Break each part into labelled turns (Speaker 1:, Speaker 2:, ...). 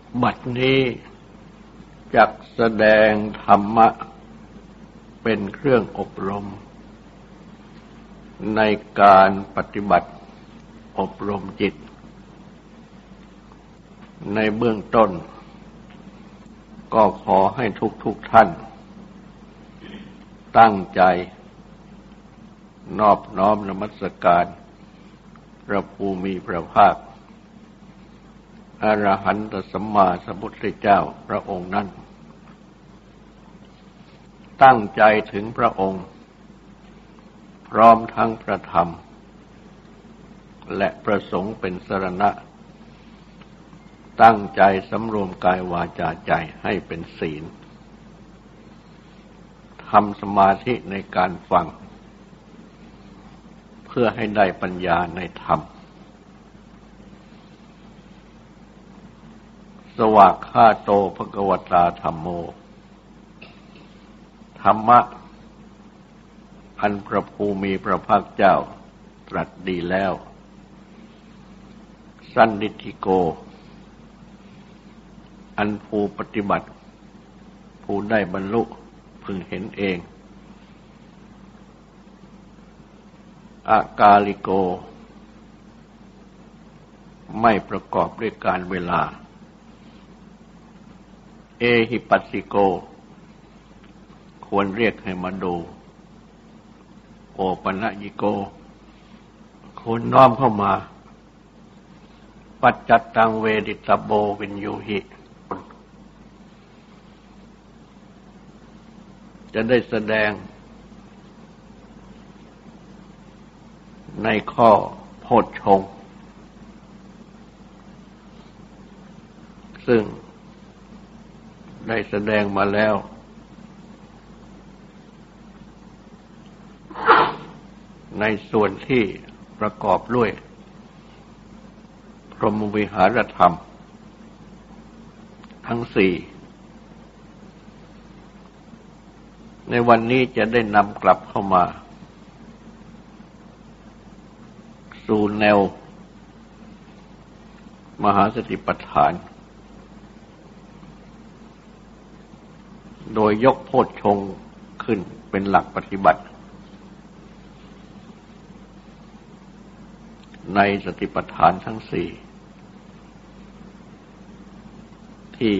Speaker 1: บัดนี้จักแสดงธรรมะเป็นเครื่องอบรมในการปฏิบัติอบรมจิตในเบื้องต้นก็ขอให้ทุกท่านตั้งใจนอบน้อมนมัสการพระภูมิพระภาคอรหันตสัมมาสัมพุทธเจ้าพระองค์นั้นตั้งใจถึงพระองค์พร้อมทั้งพระธรรมและประสงค์เป็นสรณะตั้งใจสำรวมกายวาจาใจให้เป็นศีลทำสมาธิในการฟังเพื่อให้ได้ปัญญาในธรรมสวากขาโตภควตาธัมโมธรรมะอันพระภูมิพระภาคเจ้าตรัสดีแล้วสันนิธิโกอันผู้ปฏิบัติผู้ได้บรรลุพึงเห็นเองอากาลิโกไม่ประกอบด้วยการเวลาเอหิปัสสิโกควรเรียกให้มาดูโอปัญญิโกควรน้อมเข้ามาปัจจัตตังเวดิตโบวินยูหิจะได้แสดงในข้อโพชฌงค์ซึ่งได้แสดงมาแล้วในส่วนที่ประกอบด้วยพรหมวิหารธรรมทั้งสี่ในวันนี้จะได้นำกลับเข้ามาสู่แนวมหาสติปัฏฐานโดยยกโพชฌงค์ขึ้นเป็นหลักปฏิบัติในสติปัฏฐานทั้งสี่ที่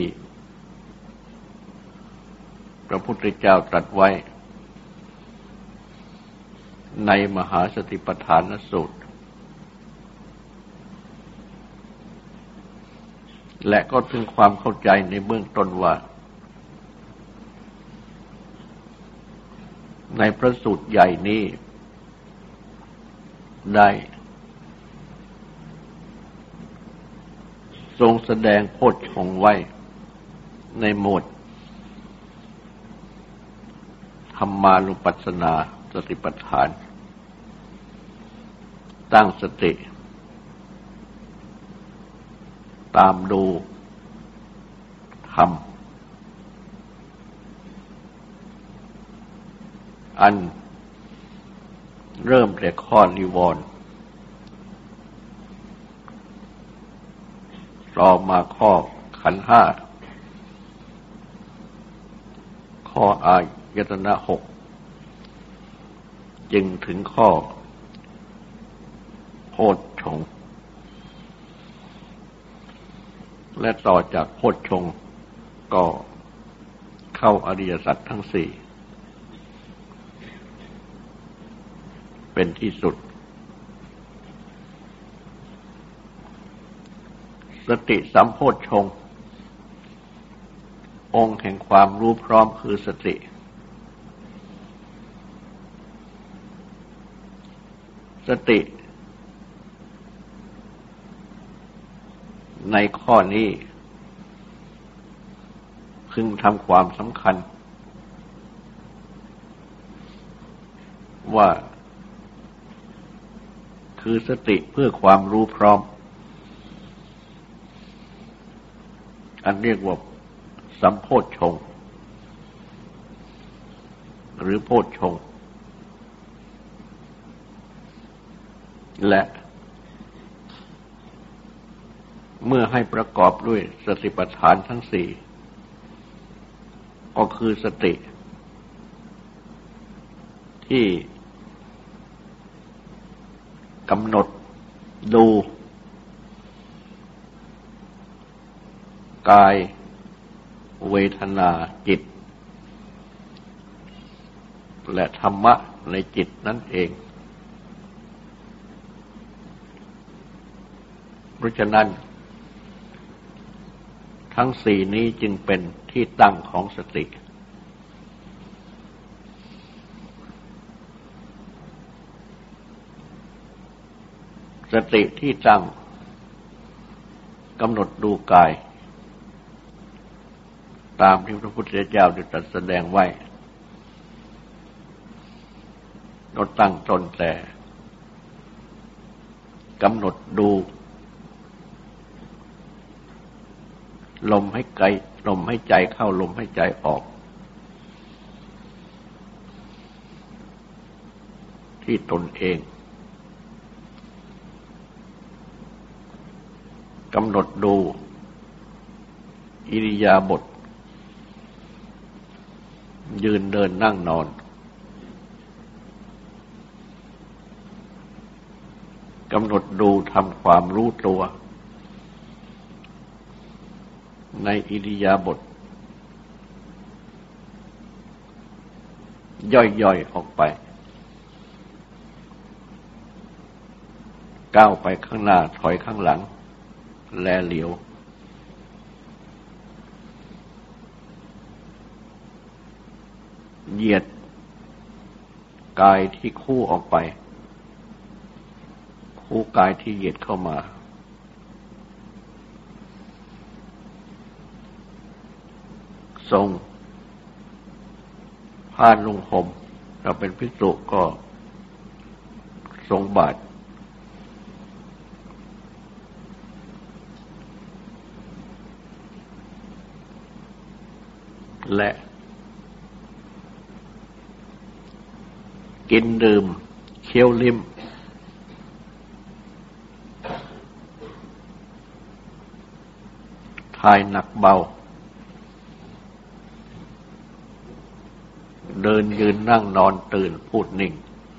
Speaker 1: พระพุทธเจ้าตรัสไว้ในมหาสติปัฏฐานสูตรและก็ถึงความเข้าใจในเบื้องต้นว่าในพระสูตรใหญ่นี้ได้ทรงแสดงโพชฌงค์ไว้ในหมวดธรรมานุปัสสนาสติปัฏฐานตั้งสติตามดูธรรมอันเริ่มแต่ข้อนิวรณ์ต่อมาข้อขันธ์ห้าข้ออายตนะหกจึงถึงข้อโพชฌงค์และต่อจากโพชฌงค์ก็เข้าอริยสัจทั้งสี่เป็นที่สุดสติสัมโพชฌงค์องค์แห่งความรู้พร้อมคือสติสติในข้อนี้พึงทำความสำคัญว่าคือสติเพื่อความรู้พร้อมอันเรียกว่าสัมโพชฌงค์หรือโพชฌงค์และเมื่อให้ประกอบด้วยสติปัฏฐานทั้งสี่ก็คือสติที่กำหนดดูกายเวทนาจิตและธรรมะในจิตนั่นเองเพราะฉะนั้นทั้งสี่นี้จึงเป็นที่ตั้งของสติสติที่ตั้งกำหนดดูกายตามที่พระพุทธเจ้าได้ตรัสแสดงไว้เราตั้งต้นแต่กำหนดดูลมให้ใจเข้าลมให้ใจออกที่ตนเองกำหนดดูอิริยาบถยืนเดินนั่งนอนกำหนดดูทำความรู้ตัวในอิริยาบถย่อยๆออกไปก้าวไปข้างหน้าถอยข้างหลังแลเหลียวเหยียดกายที่คู่ออกไปคู่กายที่เหยียดเข้ามาทรงผ้านุ่งห่มเราเป็นภิกษุก็ทรงบาตรและกินดื่มเคี้ยวลิ้มทายหนักเบาเดินยืนนั่งนอนตื่นพูดนิ่ง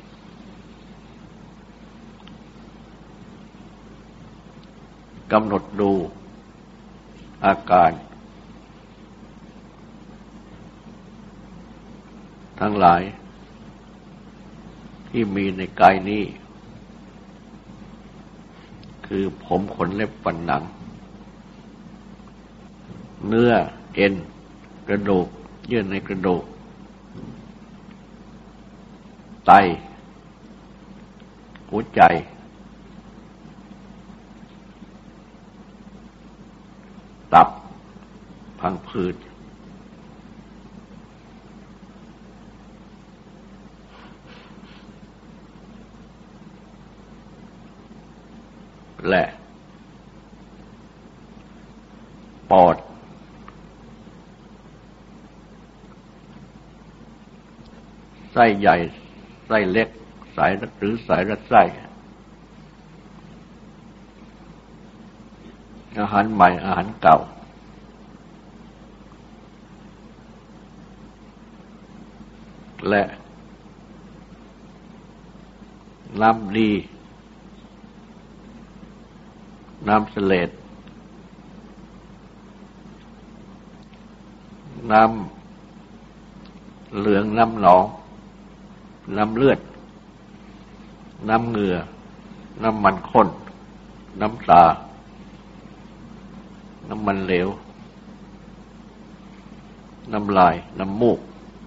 Speaker 1: กำหนดดูอาการทั้งหลายที่มีในกายนี้คือผมขนเล็บฟันหนังเนื้อเอ็นกระดูกเยื่อในกระดูกไตหัวใจตับพังผืดและปอดไส้ใหญ่ไส้เล็กสายหรือสายรัดไส้อาหารใหม่อาหารเก่าและน้ำดีน้ำเสลดน้ำเหลืองน้ำหนองน้ำเลือดน้ำเหงื่อน้ำมันข้นน้ำตาน้ำมันเหลวน้ำลายน้ำมูก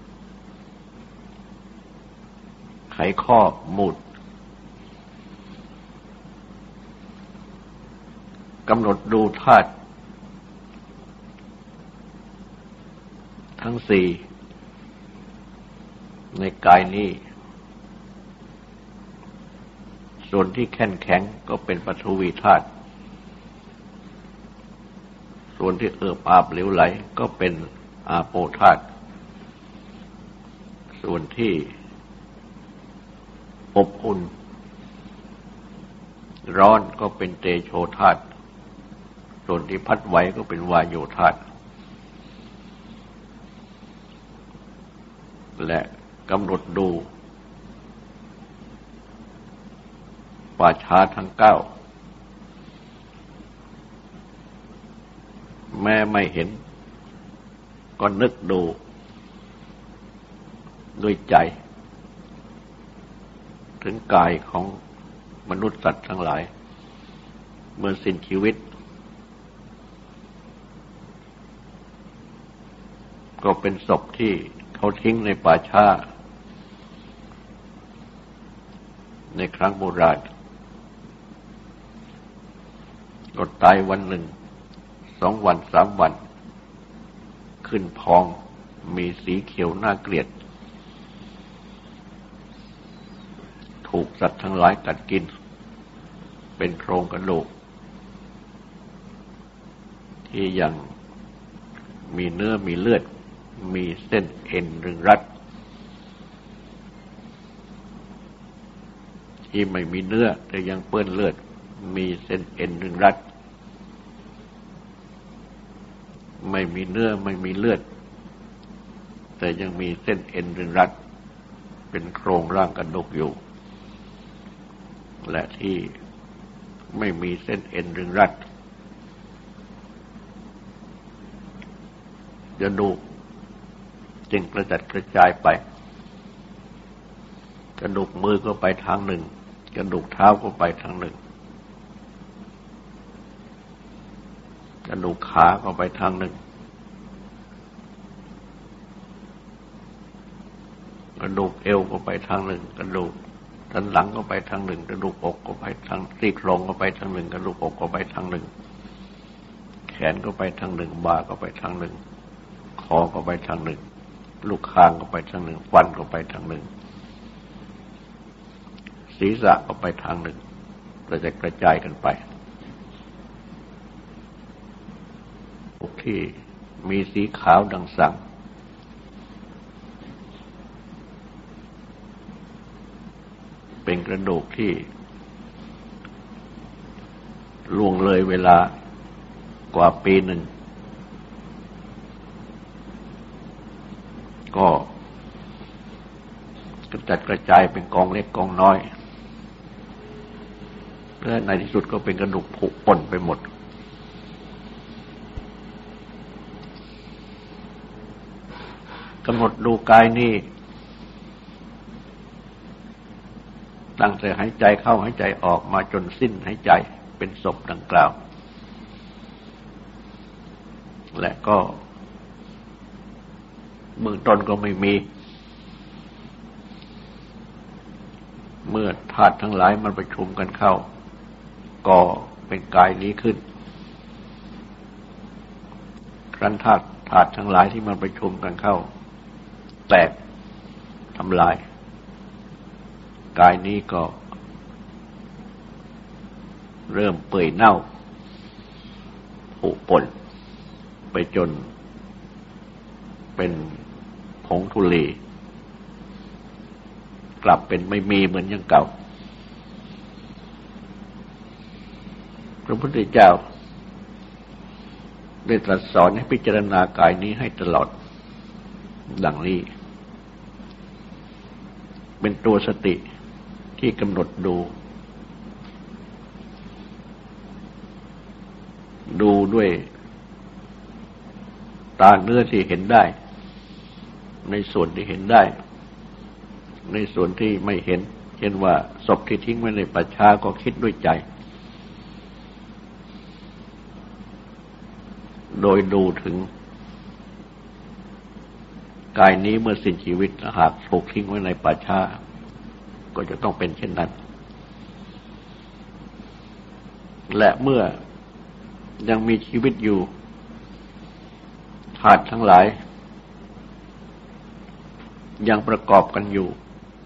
Speaker 1: ไขข้อมูดกำหนดดูธาตุทั้งสี่ในกายนี้ส่วนที่แข็งแข็งก็เป็นปฐวีธาตุส่วนที่เอิบอาบเหลวไหลก็เป็นอาโปธาตุส่วนที่อบอุ่นร้อนก็เป็นเตโชธาตุส่วนที่พัดไหวก็เป็นวายโยธาตุและกำหนดดูป่าช้าทั้ง9แม้ไม่เห็นก็นึกดูด้วยใจถึงกายของมนุษย์สัตว์ทั้งหลายเมื่อสิ้นชีวิตก็เป็นศพที่เขาทิ้งในป่าช้าในครั้งโบราณก็ตายวันหนึ่ง2 วัน3 วันขึ้นพองมีสีเขียวน่าเกลียดถูกสัตว์ทั้งหลายกัดกินเป็นโครงกระดูกที่ยังมีเนื้อมีเลือดมีเส้นเอ็นรึงรัดที่ไม่มีเนื้อแต่ยังเปื้อนเลือดมีเส้นเอ็นรึงรัดไม่มีเนื้อไม่มีเลือดแต่ยังมีเส้นเอ็นรึงรัดเป็นโครงร่างกระดูกอยู่และที่ไม่มีเส้นเอ็นรึงรัดกระดูกจึงกระจัดกระจายไปกระดูกมือก็ไปทางหนึ่งกระดูกเท้าก็ไปทางหนึ่งกระดูกขาก็ไปทางหนึ่งกระดูกเอวก็ไปทางหนึ่งกระดูกสันหลังก็ไปทางหนึ่งกระดูกอกก็ไปทางซี่โครงก็ไปทางหนึ่งกระดูกอกก็ไปทางหนึ่งแขนก็ไปทางหนึ่งบ่าก็ไปทางหนึ่งคอก็ไปทางหนึ่งลูกคางก็ไปทางหนึ่งฟันก็ไปทางหนึ่งศีรษะก็ไปทางหนึ่งเราจะกระจายกันไปที่มีสีขาวดังสังเป็นกระดูกที่ล่วงเลยเวลากว่าปีหนึ่งก็กระจัดกระจายเป็นกองเล็กกองน้อยและในที่สุดก็เป็นกระดูกผุป่นไปหมดกำหนดดูกายนี้ตั้งแต่หายใจเข้าหายใจออกมาจนสิ้นหายใจเป็นศพดังกล่าวและก็เบื้องต้นก็ไม่มีเมื่อธาตุทั้งหลายมันประชุมกันเข้าก็เป็นกายนี้ขึ้นครั้นธาตุทั้งหลายที่มันประชุมกันเข้าแตกทำลายกายนี้ก็เริ่มเปื่อยเน่าผุป่นไปจนเป็นผงธุลีกลับเป็นไม่มีเหมือนอย่างเก่าพระพุทธเจ้าได้ตรัสสอนให้พิจารณากายนี้ให้ตลอดดังนี้เป็นตัวสติที่กำหนดดูด้วยตาเนื้อที่เห็นได้ในส่วนที่เห็นได้ในส่วนที่ไม่เห็นเช่นว่าศพที่ทิ้งไว้ในป่าช้าก็คิดด้วยใจโดยดูถึงกายนี้เมื่อสิ้นชีวิตหากถูกทิ้งไว้ในป่าช้าก็จะต้องเป็นเช่นนั้นและเมื่อยังมีชีวิตอยู่ธาตุทั้งหลายยังประกอบกันอยู่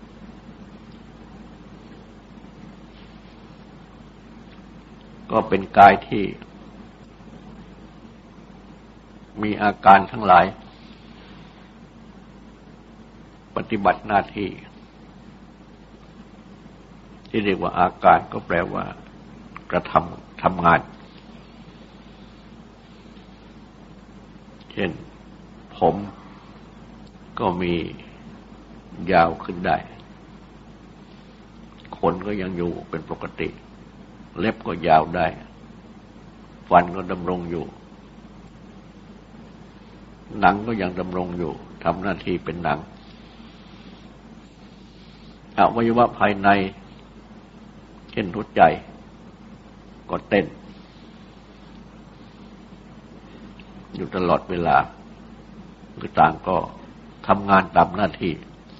Speaker 1: ก็เป็นกายที่มีอาการทั้งหลายปฏิบัติหน้าที่ที่เรียกว่าอาการก็แปลว่ากระทำงานช่นผมก็มียาวขึ้นได้ขนก็ยังอยู่เป็นปกติเล็บก็ยาวได้ฟันก็ดำรงอยู่หนังก็ยังดำรงอยู่ทำหน้าที่เป็นหนังอวัยวะภายในเช่นหัวใจก็เต้นอยู่ตลอดเวลาคือต่างก็ทำงานตามหน้าที่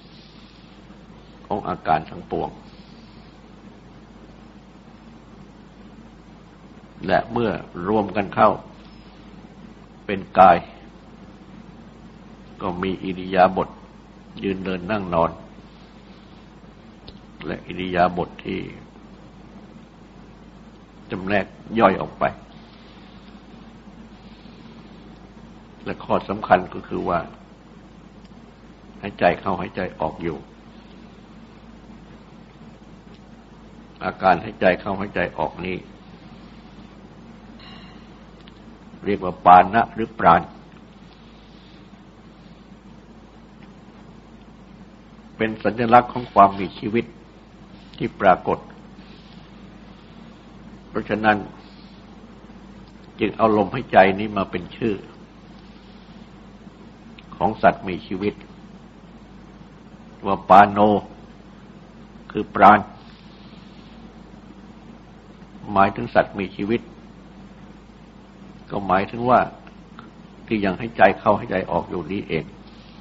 Speaker 1: ของอาการทั้งปวงและเมื่อรวมกันเข้าเป็นกายก็มีอิริยาบถยืนเดินนั่งนอนและอิริยาบถที่จำแนกย่อยออกไปและข้อสำคัญก็คือว่าหายใจเข้าหายใจออกอยู่อาการหายใจเข้าหายใจออกนี้เรียกว่าปานะหรือปราณเป็นสัญลักษณ์ของความมีชีวิตที่ปรากฏเพราะฉะนั้นจึงเอาลมหายใจนี้มาเป็นชื่อของสัตว์มีชีวิตว่าปาโนคือปราณหมายถึงสัตว์มีชีวิตก็หมายถึงว่าที่ยังให้ใจเข้าให้ใจออกอยู่นี้เอง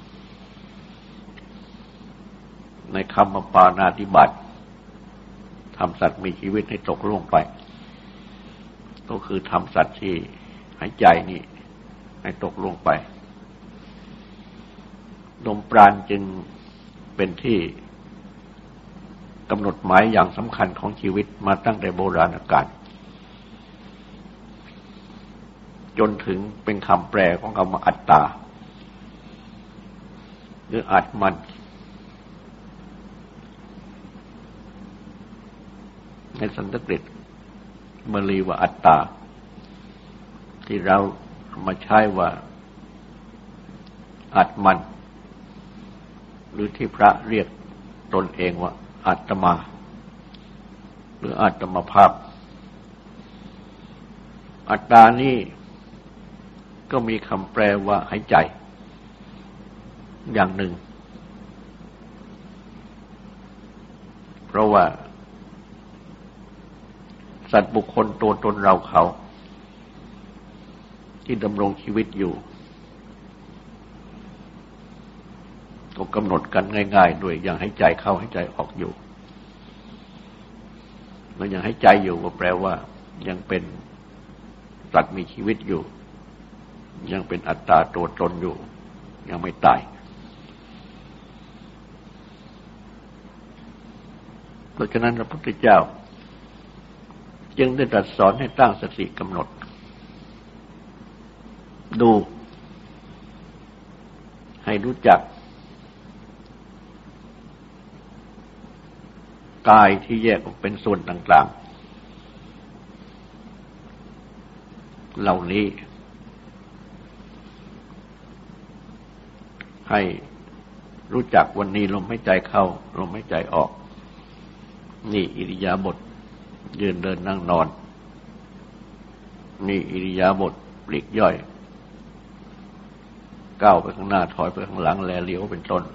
Speaker 1: ในคำปาณาติบาตทำสัตว์มีชีวิตให้ตกลงไปก็คือทำสัตว์ที่หายใจนี่ให้ตกลงไปลมปราณจึงเป็นที่กำหนดหมายอย่างสำคัญของชีวิตมาตั้งแต่โบราณกาลจนถึงเป็นคำแปลของคำว่าอัตตาหรืออัตมันในสันสกฤตบาลีว่าอัตตาที่เรามาใช้ว่าอัตมันหรือที่พระเรียกตนเองว่าอาตมาหรืออาตมภาพอัตตานี้ก็มีคำแปลว่าหายใจอย่างหนึ่งเพราะว่าสัตว์บุคคลตัวตนเราเขาที่ดำรงชีวิตอยู่ก็กำหนดกันง่ายๆด้วยอย่างให้ใจเข้าให้ใจออกอยู่แล้วยังให้ใจอยู่ก็แปลว่ายังเป็นสัตว์มีชีวิตอยู่ยังเป็นอัตตาตัวตนอยู่ยังไม่ตายเพราะฉะนั้นพระพุทธเจ้าจึงได้ตรัสสอนให้ตั้งสติกำหนดดูให้รู้จักกายที่แยกออกเป็นส่วนต่างๆเหล่านี้ให้รู้จักวันนี้ลมหายใจเข้าลมหายใจออกนี่อิริยาบถยืนเดินนั่งนอนนี่อิริยาบถปลีกย่อยก้าวไปข้างหน้าถอยไปข้างหลังแลเลี้ยวเป็นต้น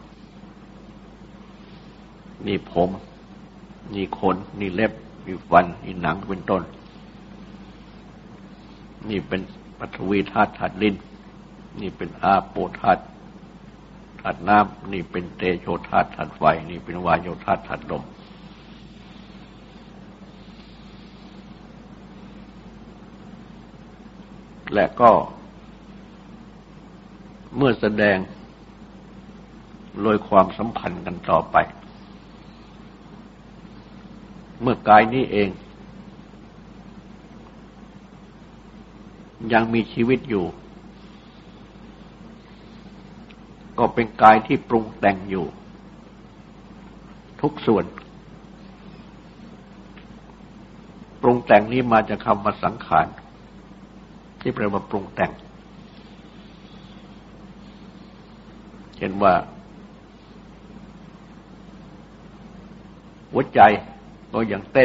Speaker 1: นี่ผมนี่ขนนี่เล็บนี่ฟันนี่หนังเป็นต้นนี่เป็นปฐวีธาตุธาตุดินนี่เป็นอาโปธาตุธาตุน้ำนี่เป็นเตโชธาตุธาตุไฟนี่เป็นวายโยธาตุธาตุลมและก็เมื่อแสดงโดยความสัมพันธ์กันต่อไปเมื่อกายนี้เองยังมีชีวิตอยู่ก็เป็นกายที่ปรุงแต่งอยู่ทุกส่วนปรุงแต่งนี้มาจากคำว่าสังขารที่แปลว่าปรุงแต่งช่นว่าหัวใจก็ยังเต้น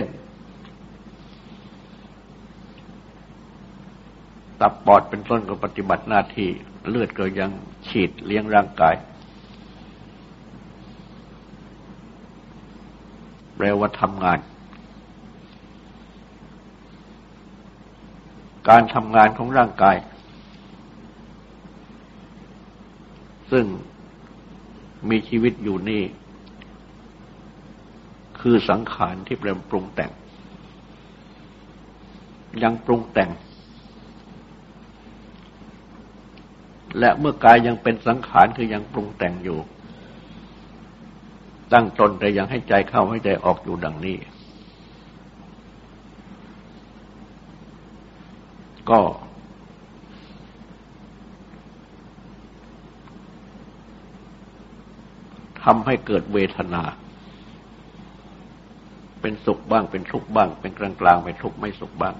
Speaker 1: ตับปอดเป็นต้นก็ปฏิบัติหน้าที่เลือดก็ยังฉีดเลี้ยงร่างกายแปลว่าทำงานการทำงานของร่างกายซึ่งมีชีวิตอยู่นี่คือสังขารที่เป็นปรุงแต่งยังปรุงแต่งและเมื่อกายยังเป็นสังขารคือยังปรุงแต่งอยู่ตั้งตนแต่ยังให้ใจเข้าให้ใจออกอยู่ดังนี้ก็ทำให้เกิดเวทนาเป็นสุขบ้างเป็นทุกข์บ้างเป็นกลางๆไม่ทุกข์ไม่สุขบ้าง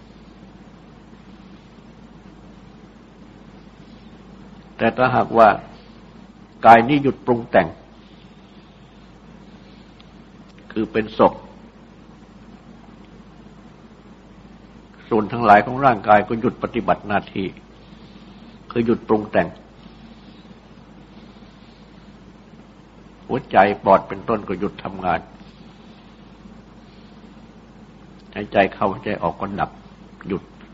Speaker 1: แต่ถ้าหากว่ากายนี้หยุดปรุงแต่งคือเป็นศพส่วนทั้งหลายของร่างกายก็หยุดปฏิบัติหน้าที่คือหยุดปรุงแต่งหัวใจปอดเป็นต้นก็หยุดทำงานหายใจเข้าหายใจออกก็ดับห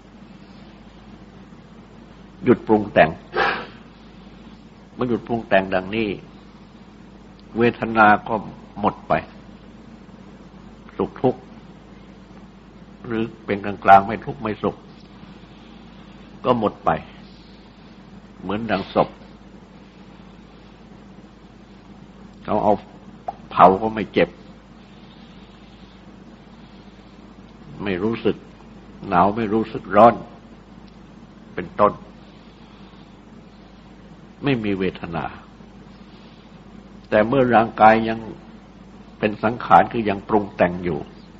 Speaker 1: ยุดปรุงแต่งเมื่อหยุดปรุงแต่งดังนี้เวทนาก็หมดไปสุขทุกข์หรือเป็นกลางๆไม่ทุกข์ไม่สุขก็หมดไปเหมือนดังศพเขาเอาเผาก็ไม่เจ็บไม่รู้สึกหนาวไม่รู้สึกร้อนเป็นต้นไม่มีเวทนาแต่เมื่อร่างกายยังเป็นสังขารคือยังปรุงแต่งอยู่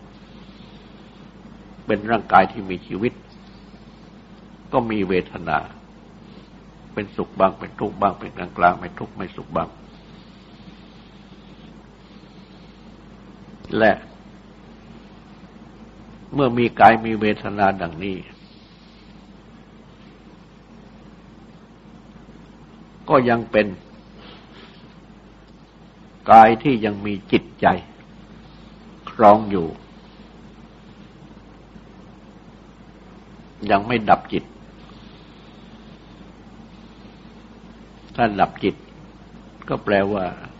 Speaker 1: เป็นร่างกายที่มีชีวิตก็มีเวทนาเป็นสุขบ้างเป็นทุกข์บ้างเป็นกลางๆไม่ทุกข์ไม่สุขบ้างและเมื่อมีกายมีเวทนาดังนี้ก็ยังเป็นกายที่ยังมีจิตใจครองอยู่ยังไม่ดับจิตถ้าดับจิตก็แปลว่า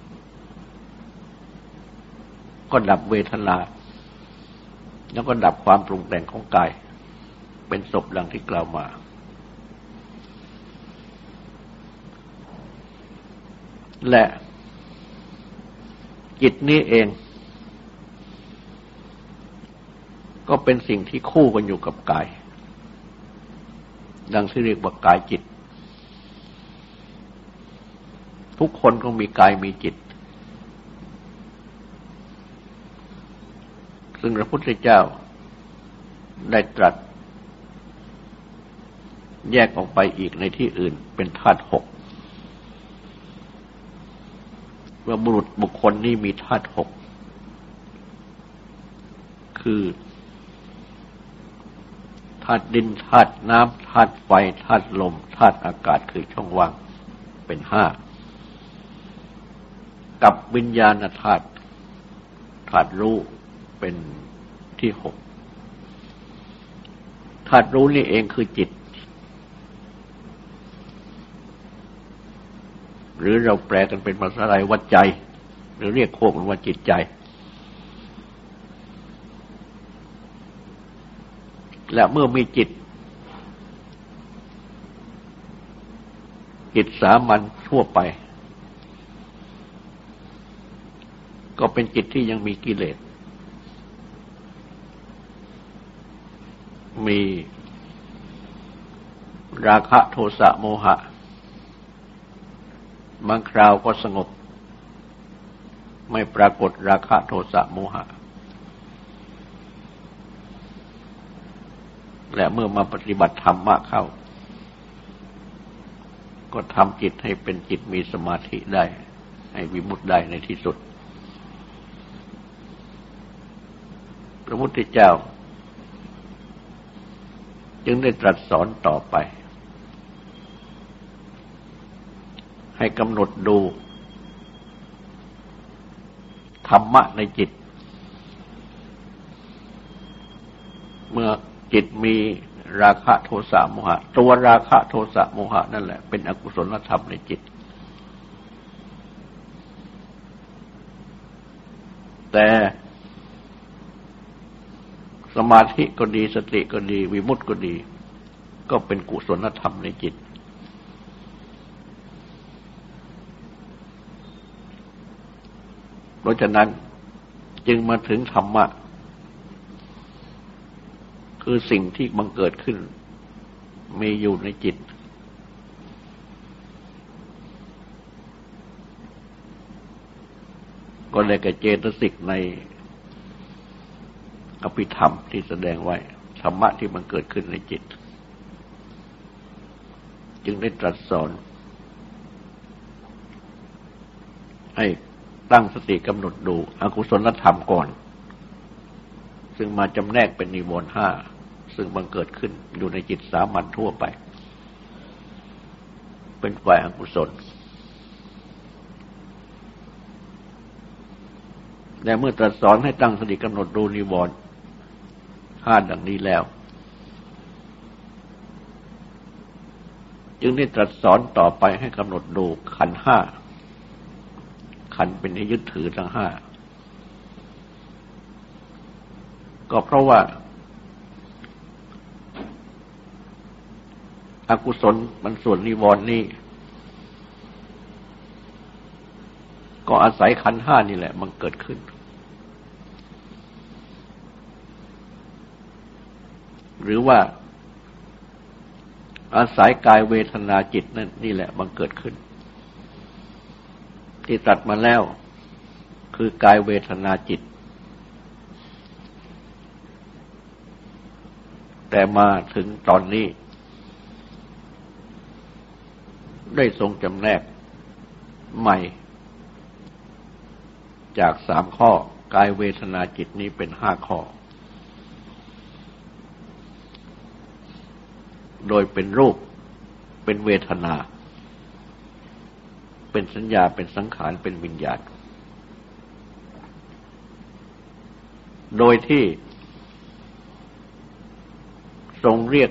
Speaker 1: ก็ดับเวทนาแล้วก็ดับความปรุงแต่งของกายเป็นศพดังที่กล่าวมาและจิตนี้เองก็เป็นสิ่งที่คู่กันอยู่กับกายดังที่เรียกว่ากายจิตทุกคนก็มีกายมีจิตซึ่งพระพุทธเจ้าได้ตรัสแยกออกไปอีกในที่อื่นเป็นธาตุหกว่าบุคคลนี้มีธาตุหกคือธาตุดินธาตุน้ำธาตุไฟธาตุลมธาตุอากาศคือช่องว่างเป็นห้ากับวิญญาณธาตุธาตุรู้เป็นที่หกธาตุรู้นี่เองคือจิตหรือเราแปลกันเป็นภาษาไทยว่าใจหรือเรียกควบกันว่าจิตใจและเมื่อมีจิตสามัญทั่วไปก็เป็นจิตที่ยังมีกิเลสมีราคะโทสะโมหะบางคราวก็สงบไม่ปรากฏราคะโทสะโมหะและเมื่อมาปฏิบัติธรรมะเข้าก็ทำจิตให้เป็นจิตมีสมาธิได้ให้วิมุตติได้ในที่สุดพระพุทธเจ้าจึงได้ตรัสสอนต่อไปให้กำหนดดูธรรมะในจิตเมื่อจิตมีราคะโทสะโมหะตัวราคะโทสะโมหะนั่นแหละเป็นอกุศลธรรมในจิตแต่สมาธิก็ดีสติก็ดีวิมุตติก็ดีก็เป็นกุศลธรรมในจิตเพราะฉะนั้นจึงมาถึงธรรมะคือสิ่งที่บังเกิดขึ้นมีอยู่ในจิตก็เลยกับเจตสิกในอภิธรรมที่แสดงไว้ธรรมะที่มันเกิดขึ้นในจิตจึงได้ตรัสสอนให้ตั้งสติกำหนดดูอกุศลธรรมก่อนซึ่งมาจำแนกเป็นนิวรณ์ห้าซึ่งบังเกิดขึ้นอยู่ในจิตสามัญทั่วไปเป็นฝ่ายอกุศลแต่เมื่อตรัสสอนให้ตั้งสติกำหนดดูนิวรณ์ห้าดังนี้แล้วจึงได้ตรัสสอนต่อไปให้กำหนดดูขันธ์ห้าขันธ์เป็นที่ยึดถือทั้งห้าก็เพราะว่าอกุศลมันส่วนนิวรณ์นี้ก็อาศัยขันธ์ห้านี่แหละมันเกิดขึ้นหรือว่าอาศัยกายเวทนาจิตนั่นนี่แหละมันเกิดขึ้นที่ตรัสมาแล้วคือกายเวทนาจิตแต่มาถึงตอนนี้ได้ทรงจำแนกใหม่จาก3 ข้อกายเวทนาจิตนี้เป็น5 ข้อโดยเป็นรูปเป็นเวทนาเป็นสัญญาเป็นสังขารเป็นวิญญาณโดยที่ทรงเรียก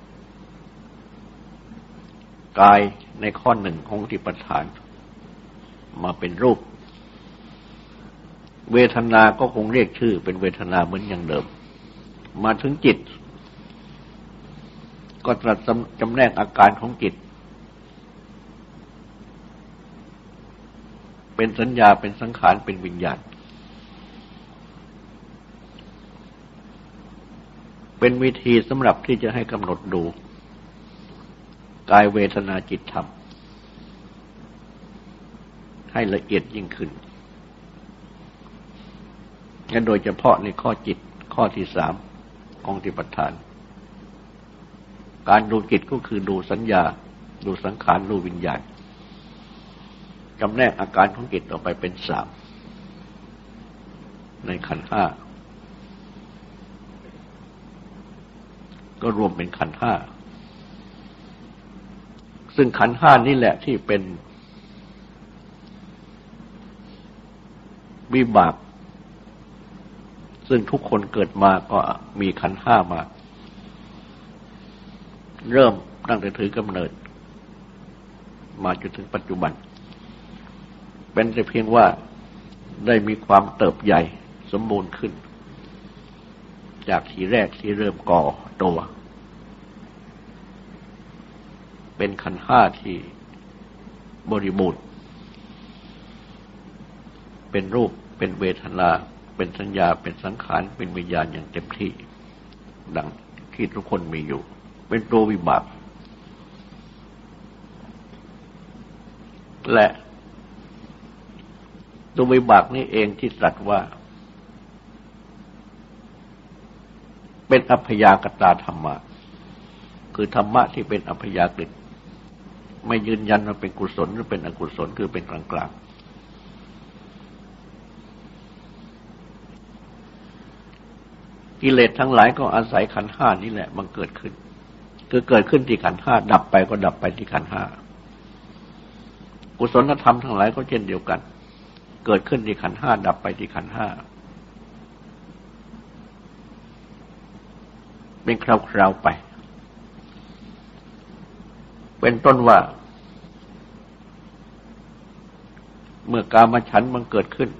Speaker 1: กายในข้อ1ของสติปัฏฐานมาเป็นรูปเวทนาก็คงเรียกชื่อเป็นเวทนาเหมือนอย่างเดิมมาถึงจิตก็ตรัสจำแนกอาการของจิตเป็นสัญญาเป็นสังขารเป็นวิญญาณเป็นวิธีสำหรับที่จะให้กำหนดดูกายเวทนาจิตธรรมให้ละเอียดยิ่งขึ้นและโดยเฉพาะในข้อจิตข้อที่3ของสติปัฏฐานการดูจิตก็คือดูสัญญาดูสังขารดูวิญญาณจำแนกอาการของจิตออกไปเป็น3ในขันธ์5ก็รวมเป็นขันธ์5ซึ่งขันธ์5นี่แหละที่เป็นวิบากซึ่งทุกคนเกิดมาก็มีขันธ์5มาเริ่มตั้งแต่ถือกำเนิดมาจนถึงปัจจุบันเป็นแต่เพียงว่าได้มีความเติบใหญ่สมบูรณ์ขึ้นจากทีแรกที่เริ่มก่อตัวเป็นขันธ์5ที่บริบูรณ์เป็นรูปเป็นเวทนาเป็นสัญญาเป็นสังขารเป็นวิญญาณอย่างเต็มที่ดังที่ทุกคนมีอยู่เป็นตัววิบากและตัววิบากนี้เองที่ตรัสว่าเป็นอัพยากตาธรรมะคือธรรมะที่เป็นอัพยากฤตไม่ยืนยันว่าเป็นกุศลหรือเป็นอกุศลคือเป็นกลางๆกิเลสทั้งหลายก็อาศัยขันธ์ห้านี่แหละมันเกิดขึ้นคือเกิดขึ้นที่ขันธ์ห้าดับไปก็ดับไปที่ขันธ์ห้ากุศลธรรมทั้งหลายก็เช่นเดียวกันเกิดขึ้นที่ขันธ์ห้าดับไปที่ขันธ์ห้าเป็นคราวๆไปเป็นต้นว่าเมื่อกามฉันท์มันเกิดขึ้น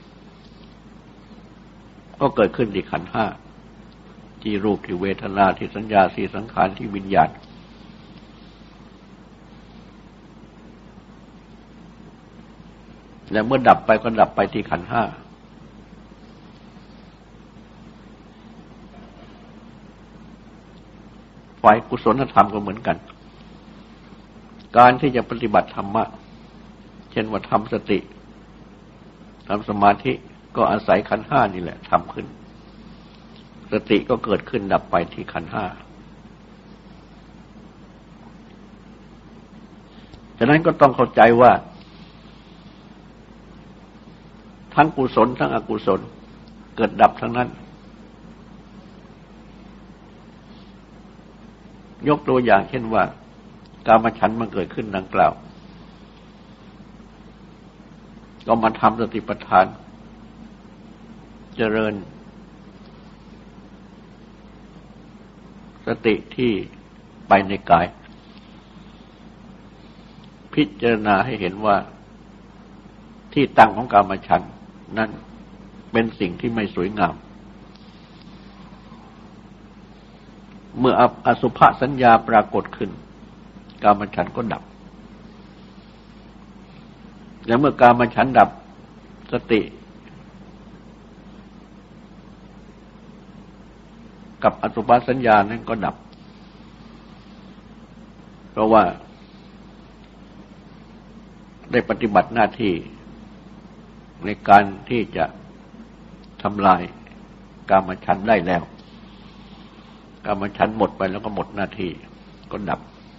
Speaker 1: ก็เกิดขึ้นที่ขันธ์ห้าที่รูปที่เวทนาที่สัญญาที่สังขารที่วิญญาณและเมื่อดับไปก็ดับไปที่ขันธ์ห้าฝ่ายกุศลธรรมก็เหมือนกันการที่จะปฏิบัติธรรมะเช่นว่าทำสติทำสมาธิก็อาศัยขันธ์ห้านี่แหละทำขึ้นสติก็เกิดขึ้นดับไปที่ขันธ์ห้าฉะนั้นก็ต้องเข้าใจว่าทั้งกุศลทั้งอกุศลเกิดดับทั้งนั้นยกตัวอย่างเช่นว่ากามฉันท์มันเกิดขึ้นดังกล่าวก็มาทำสติปัฏฐานเจริญสติที่ไปในกายพิจารณาให้เห็นว่าที่ตั้งของกามฉันท์นั้นเป็นสิ่งที่ไม่สวยงามเมื่ออสุภสัญญาปรากฏขึ้นกามฉันท์ก็ดับและเมื่อกามฉันท์ดับสติกับอสุภสัญญานั้นก็ดับเพราะว่าได้ปฏิบัติหน้าที่ในการที่จะทำลายกามฉันท์ได้แล้วกามฉันท์หมดไปแล้วก็หมดหน้าที่ก็ดับ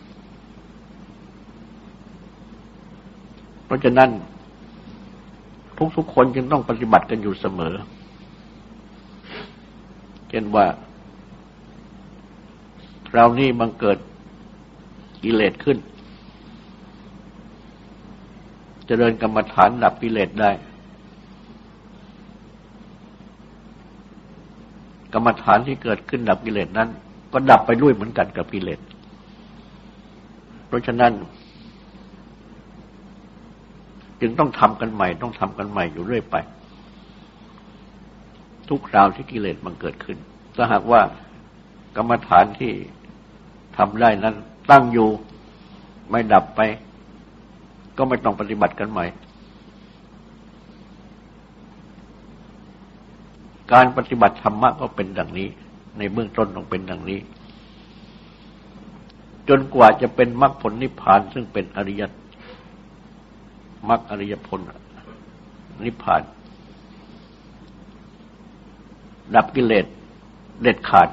Speaker 1: เพราะฉะนั้นทุกคนจึงต้องปฏิบัติกันอยู่เสมอเช่นว่าเรานี่บังเกิดกิเลสขึ้นเจริญกรรมฐานดับกิเลสได้กรรมฐานที่เกิดขึ้นดับกิเลสนั้นก็ดับไปด้วยเหมือนกันกับกิเลสเพราะฉะนั้นจึงต้องทำกันใหม่อยู่เรื่อยไปทุกคราวที่กิเลสมันเกิดขึ้นถ้าหากว่ากรรมฐานที่ทำได้นั้นตั้งอยู่ไม่ดับไปก็ไม่ต้องปฏิบัติกันใหม่การปฏิบัติธรรมะก็เป็นดังนี้ในเบื้องต้นต้องเป็นดังนี้จนกว่าจะเป็นมรรคผลนิพพานซึ่งเป็นอริยมรรคอริยผลนิพพานดับกิเลสเด็ดขาด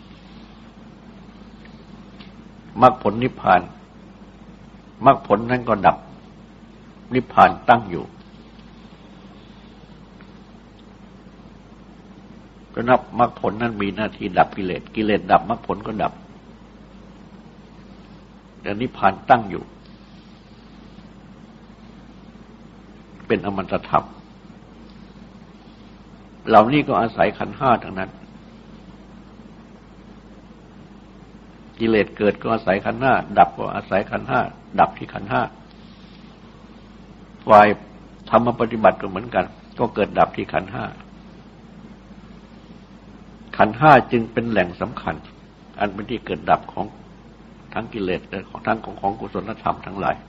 Speaker 1: มรรคผลนิพพานมรรคผลนั้นก็ดับนิพพานตั้งอยู่ก็นับมรรคผลนั้นมีหน้าที่ดับกิเลสกิเลสดับมรรคผลก็ดับแต่นิพพานตั้งอยู่เป็นอมตะธรรมเหล่านี้ก็อาศัยขันธ์ห้าทั้งนั้นกิเลสเกิดก็อาศัยขันธ์ห้าดับก็อาศัยขันธ์ห้าดับที่ขันธ์ห้าฝ่ายธรรมปฏิบัติก็เหมือนกันก็เกิดดับที่ขันธ์ห้าขันธ์ห้าจึงเป็นแหล่งสำคัญอันเป็นที่เกิดดับของทั้งกิเลสและของกุศลธรรมทั้งหลาย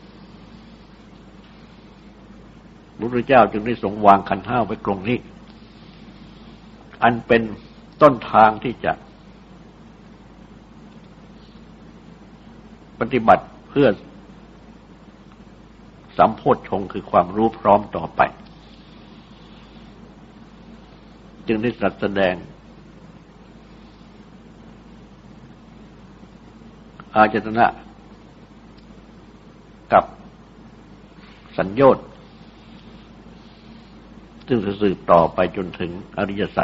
Speaker 1: พระพุทธเจ้าจึงได้ทรงวางขันธ์ห้าไว้ตรงนี้อันเป็นต้นทางที่จะปฏิบัติเพื่อสัมโพชฌงค์คือความรู้พร้อมต่อไปจึงได้ตรัสแสดงอาจตนะสัญโยชน์ซึ่งจะสืบต่อไปจนถึงอริยสัจ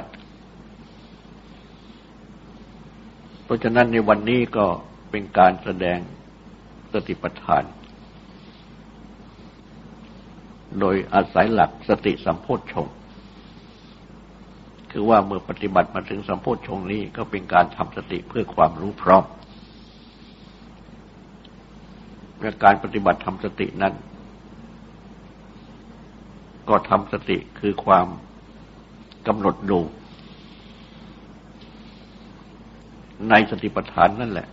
Speaker 1: เพราะฉะนั้นในวันนี้ก็เป็นการแสดงสติปัฏฐานโดยอาศัยหลักสติสัมโพชฌงค์คือว่าเมื่อปฏิบัติมาถึงสัมโพชฌงค์นี้ก็เป็นการทำสติเพื่อความรู้พร้อมและการปฏิบัติทำสตินั้นก็ทำสติคือความกำหนดดูในสติปัฏฐานนั่นแหละ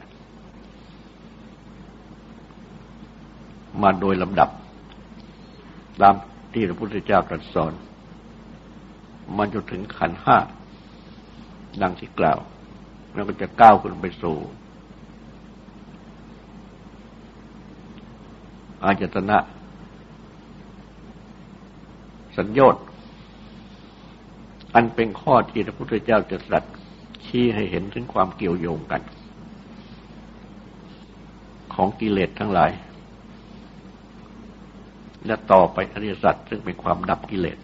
Speaker 1: มาโดยลำดับตามที่พระพุทธเจ้าตรัสสอนมาจนถึงขันธ์ห้าดังที่กล่าวแล้วก็จะก้าวขึ้นไปสู่อายตนะสัญโยชน์อันเป็นข้อที่พระพุทธเจ้าจะตรัสชี้ให้เห็นถึงความเกี่ยวโยงกันของกิเลสทั้งหลายและต่อไปอริยสัจซึ่งเป็นความดับกิเลส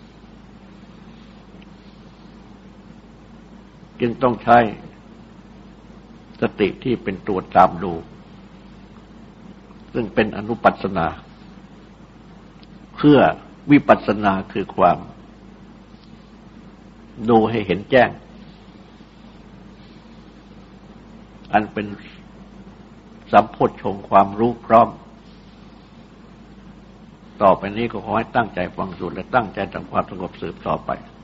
Speaker 1: จึงต้องใช้สติที่เป็นตัวตามดูซึ่งเป็นอนุปัสสนาเพื่อวิปัสสนาคือความดูให้เห็นแจ้งอันเป็นสัมโพชฌงค์ความรู้พร้อมต่อไปนี้ก็ขอให้ตั้งใจฟังสูตรและตั้งใจทำความสงบสืบต่อไป